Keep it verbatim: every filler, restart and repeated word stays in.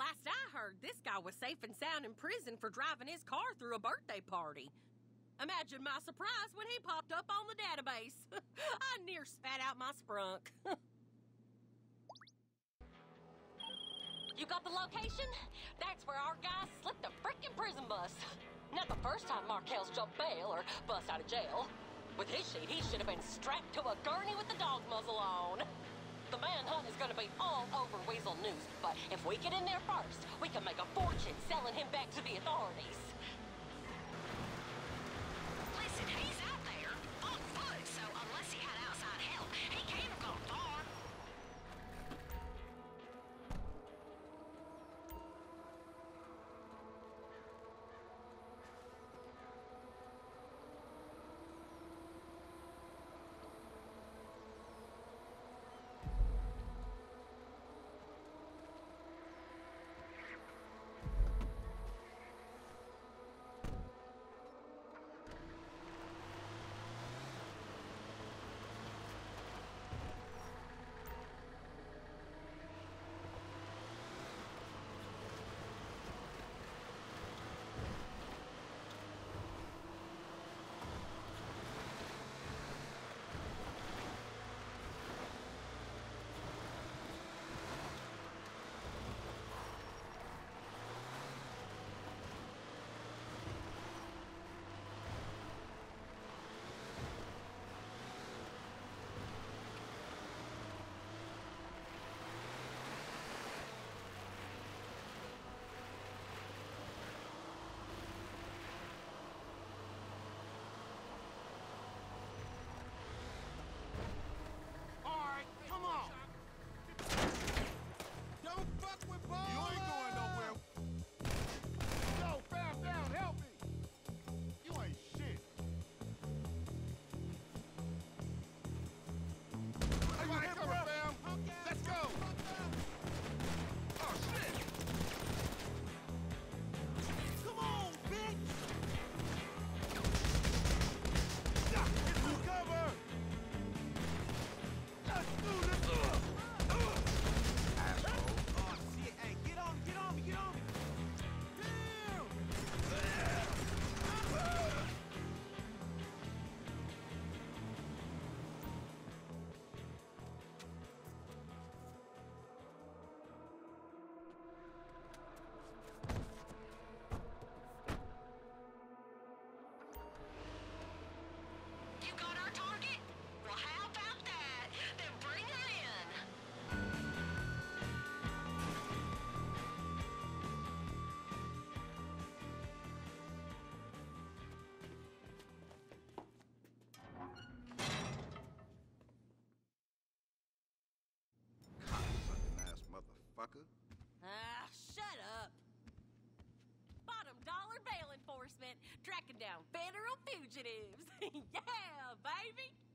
Last I heard, this guy was safe and sound in prison for driving his car through a birthday party. Imagine my surprise when he popped up on the database. I near spat out my sprunk. You got the location? That's where our guys slipped a frickin' prison bus. Not the first time Markel's jumped bail or bust out of jail. With his sheet, he should have been strapped to a gurney with the dog muzzle on. The manhunt is gonna be all over Weasel News, but if we get in there first, we can make a fortune selling him back to the authorities. Listen, he's out there on foot, so unless he had outside help, he can't have gone far. Come on! Don't fuck with Paul! You ain't going nowhere! Yo, fam, down, help me! You ain't shit! Everybody cover, fam! Let's go! Oh, shit! Come on, bitch! Get to cover! Let's do this! Asshole. Oh, shit. Hey, get on me, get on me, get on me! Damn! You got our target? Well, how about that? Then bring him Cocksucking ass motherfucker. Ah, shut up. Bottom dollar bail enforcement, tracking down federal fugitives. Yeah, baby.